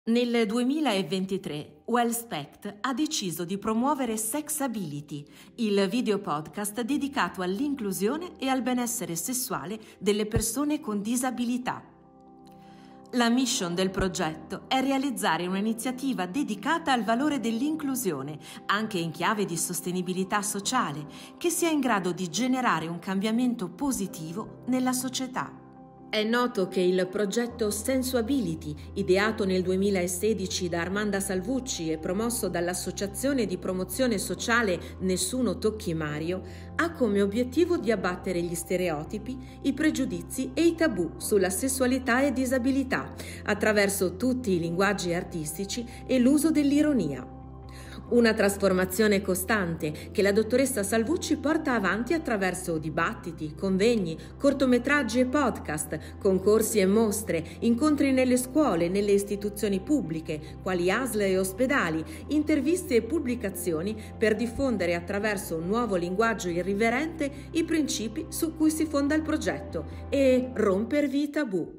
Nel 2023 Wellspect ha deciso di promuovere Sexability, il video podcast dedicato all'inclusione e al benessere sessuale delle persone con disabilità. La mission del progetto è realizzare un'iniziativa dedicata al valore dell'inclusione, anche in chiave di sostenibilità sociale, che sia in grado di generare un cambiamento positivo nella società. È noto che il progetto Sensuability, ideato nel 2016 da Armanda Salvucci e promosso dall'Associazione di Promozione Sociale Nessuno Tocchi Mario, ha come obiettivo di abbattere gli stereotipi, i pregiudizi e i tabù sulla sessualità e disabilità, attraverso tutti i linguaggi artistici e l'uso dell'ironia. Una trasformazione costante che la dottoressa Salvucci porta avanti attraverso dibattiti, convegni, cortometraggi e podcast, concorsi e mostre, incontri nelle scuole, nelle istituzioni pubbliche, quali ASL e ospedali, interviste e pubblicazioni per diffondere attraverso un nuovo linguaggio irriverente i principi su cui si fonda il progetto e rompervi i tabù.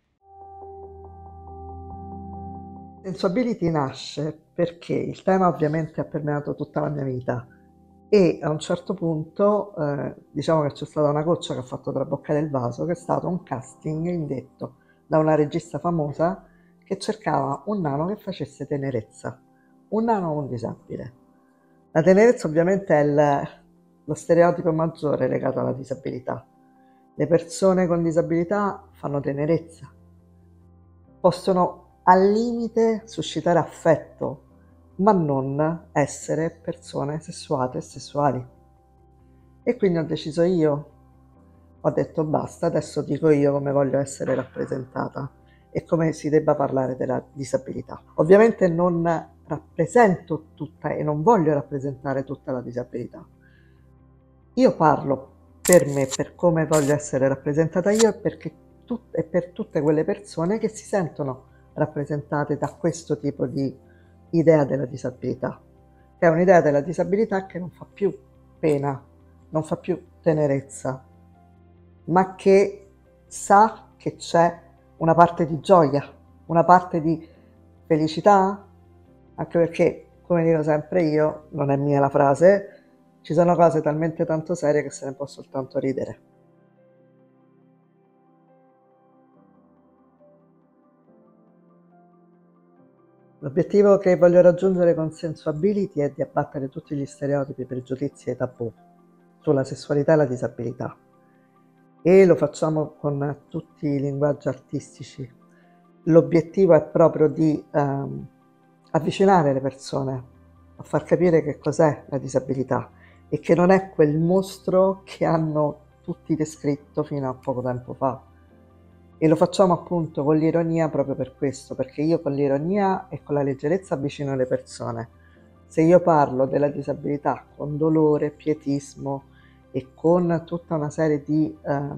Sensuability nasce perché il tema ovviamente ha permeato tutta la mia vita e a un certo punto diciamo che c'è stata una goccia che ha fatto traboccare il vaso, che è stato un casting indetto da una regista famosa che cercava un nano che facesse tenerezza, un nano o un disabile. La tenerezza ovviamente è lo stereotipo maggiore legato alla disabilità. Le persone con disabilità fanno tenerezza, possono al limite suscitare affetto, ma non essere persone sessuate e sessuali. E quindi ho deciso io, ho detto basta, adesso dico io come voglio essere rappresentata e come si debba parlare della disabilità. Ovviamente non rappresento tutta e non voglio rappresentare tutta la disabilità. Io parlo per me, per come voglio essere rappresentata io e per tutte quelle persone che si sentono rappresentate da questo tipo di idea della disabilità, che è un'idea della disabilità che non fa più pena, non fa più tenerezza, ma che sa che c'è una parte di gioia, una parte di felicità, anche perché, come dico sempre io, non è mia la frase, ci sono cose talmente tanto serie che se ne può soltanto ridere. L'obiettivo che voglio raggiungere con Sensuability è di abbattere tutti gli stereotipi, pregiudizi e tabù sulla sessualità e la disabilità. E lo facciamo con tutti i linguaggi artistici. L'obiettivo è proprio di avvicinare le persone, a far capire che cos'è la disabilità e che non è quel mostro che hanno tutti descritto fino a poco tempo fa. E lo facciamo appunto con l'ironia proprio per questo, perché io con l'ironia e con la leggerezza avvicino le persone. Se io parlo della disabilità con dolore, pietismo e con tutta una serie di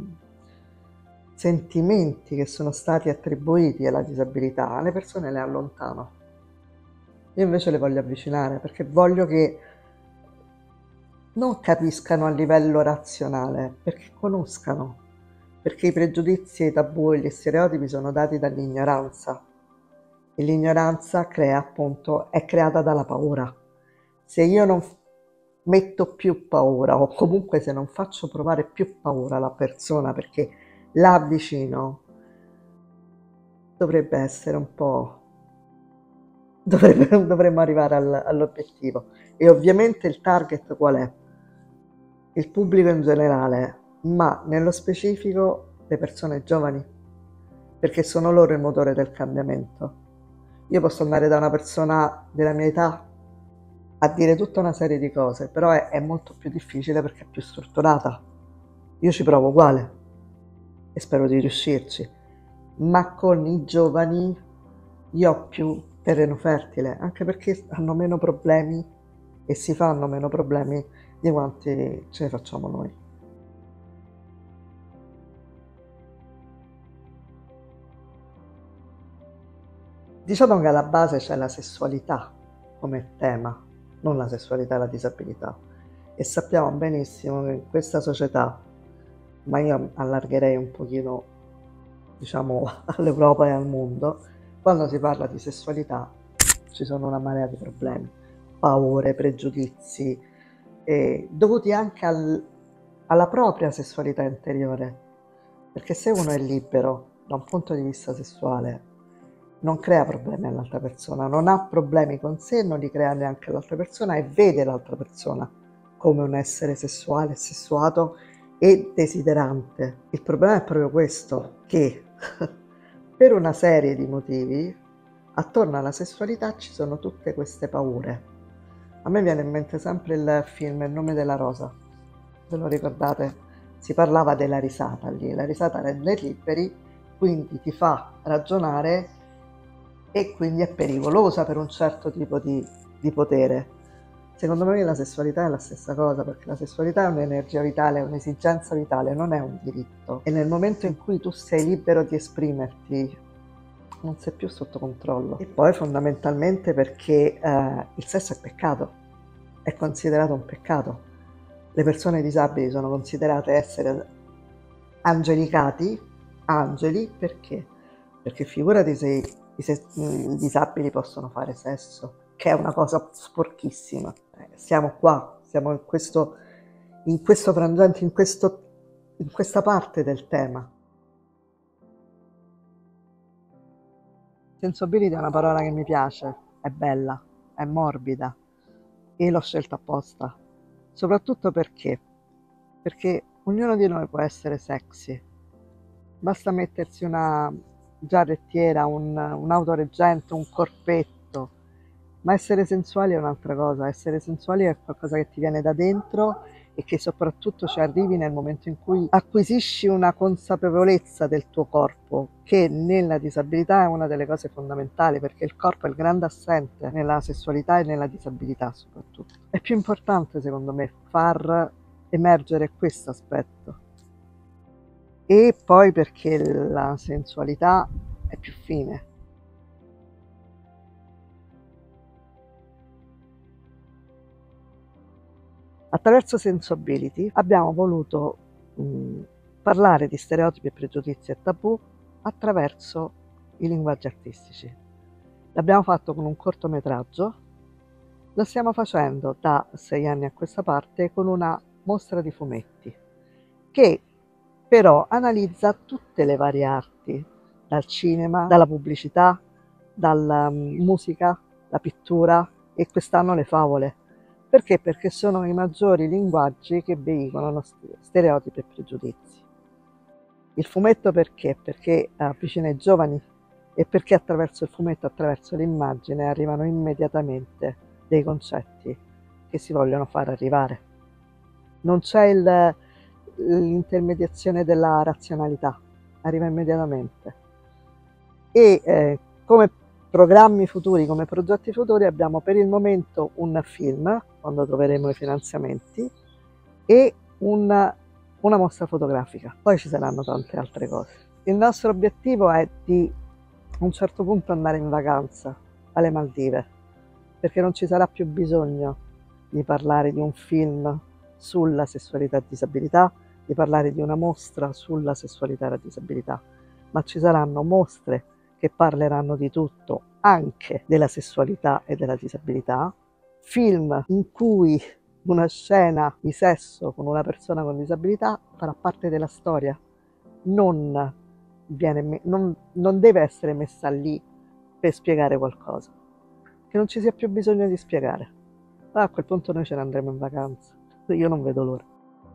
sentimenti che sono stati attribuiti alla disabilità, le persone le allontano. Io invece le voglio avvicinare perché voglio che non capiscano a livello razionale, perché conoscano. Perché i pregiudizi, i tabù e gli stereotipi sono dati dall'ignoranza e l'ignoranza è creata dalla paura. Se io non metto più paura o comunque se non faccio provare più paura alla persona perché la avvicino, dovrebbe essere un po'... dovremmo arrivare all'obiettivo. E ovviamente il target qual è? Il pubblico in generale, ma nello specifico le persone giovani, perché sono loro il motore del cambiamento. Io posso andare da una persona della mia età a dire tutta una serie di cose, però è molto più difficile perché è più strutturata. Io ci provo uguale e spero di riuscirci, ma con i giovani io ho più terreno fertile, anche perché hanno meno problemi e si fanno meno problemi di quanti ce ne facciamo noi. Diciamo che alla base c'è la sessualità come tema, non la sessualità e la disabilità. E sappiamo benissimo che in questa società, ma io allargherei un pochino, diciamo, all'Europa e al mondo, Quando si parla di sessualità ci sono una marea di problemi, paure, pregiudizi, dovuti anche alla propria sessualità interiore. Perché se uno è libero da un punto di vista sessuale, non crea problemi all'altra persona, non ha problemi con sé, non li crea neanche all'altra persona e vede l'altra persona come un essere sessuale, sessuato e desiderante. Il problema è proprio questo, che per una serie di motivi attorno alla sessualità ci sono tutte queste paure. A me viene in mente sempre il film Il nome della rosa, ve lo ricordate? Si parlava della risata lì, la risata rende liberi, quindi ti fa ragionare e quindi è pericolosa per un certo tipo di potere. Secondo me la sessualità è la stessa cosa, perché la sessualità è un'energia vitale, è un'esigenza vitale, non è un diritto. E nel momento in cui tu sei libero di esprimerti, non sei più sotto controllo. E poi fondamentalmente perché il sesso è peccato, è considerato un peccato. Le persone disabili sono considerate essere angelicati, angeli, perché? Perché figurati se i disabili possono fare sesso, che è una cosa sporchissima. Siamo qua, siamo in questo frangente, in questa parte del tema. Sensibility è una parola che mi piace, è bella, è morbida e l'ho scelta apposta, soprattutto perché ognuno di noi può essere sexy, basta mettersi una giarrettiera, un autoreggente, un corpetto, ma essere sensuali è un'altra cosa. Essere sensuali è qualcosa che ti viene da dentro e che soprattutto ci arrivi nel momento in cui acquisisci una consapevolezza del tuo corpo, che nella disabilità è una delle cose fondamentali, perché il corpo è il grande assente nella sessualità e nella disabilità soprattutto. È più importante secondo me far emergere questo aspetto. E poi perché la sensualità è più fine. Attraverso Sensibility abbiamo voluto parlare di stereotipi e pregiudizi e tabù attraverso i linguaggi artistici. L'abbiamo fatto con un cortometraggio, lo stiamo facendo da 6 anni a questa parte con una mostra di fumetti che però analizza tutte le varie arti, dal cinema, dalla pubblicità, dalla musica, la pittura e quest'anno le favole. Perché? Perché sono i maggiori linguaggi che veicolano stereotipi e pregiudizi. Il fumetto perché? Perché avvicina i giovani e perché attraverso il fumetto, attraverso l'immagine, arrivano immediatamente dei concetti che si vogliono far arrivare. Non c'è l'intermediazione della razionalità, arriva immediatamente. E come programmi futuri, come progetti futuri abbiamo per il momento un film, quando troveremo i finanziamenti, e una mostra fotografica. Poi ci saranno tante altre cose. Il nostro obiettivo è di a un certo punto andare in vacanza alle Maldive, perché non ci sarà più bisogno di parlare di un film sulla sessualità e disabilità, di parlare di una mostra sulla sessualità e la disabilità, ma ci saranno mostre che parleranno di tutto, anche della sessualità e della disabilità, film in cui una scena di sesso con una persona con disabilità farà parte della storia, non deve essere messa lì per spiegare qualcosa, che non ci sia più bisogno di spiegare. A quel punto noi ce ne andremo in vacanza, io non vedo l'ora.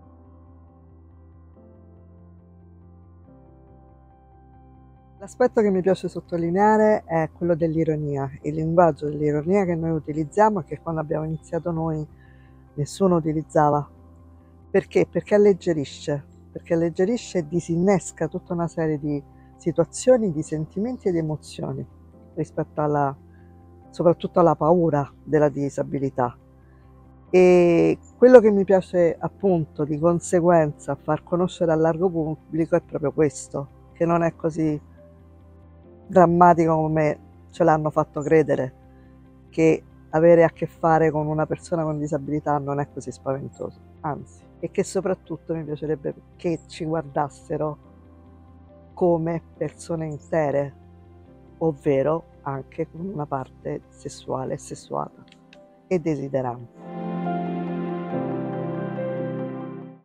L'aspetto che mi piace sottolineare è quello dell'ironia, il linguaggio dell'ironia che noi utilizziamo e che quando abbiamo iniziato noi nessuno utilizzava. Perché? Perché alleggerisce e disinnesca tutta una serie di situazioni, di sentimenti e di emozioni rispetto soprattutto alla paura della disabilità. E quello che mi piace appunto di conseguenza far conoscere al largo pubblico è proprio questo, che non è così drammatico come ce l'hanno fatto credere, che avere a che fare con una persona con disabilità non è così spaventoso, anzi, e che soprattutto mi piacerebbe che ci guardassero come persone intere ovvero anche con una parte sessuale, sessuata e desiderante.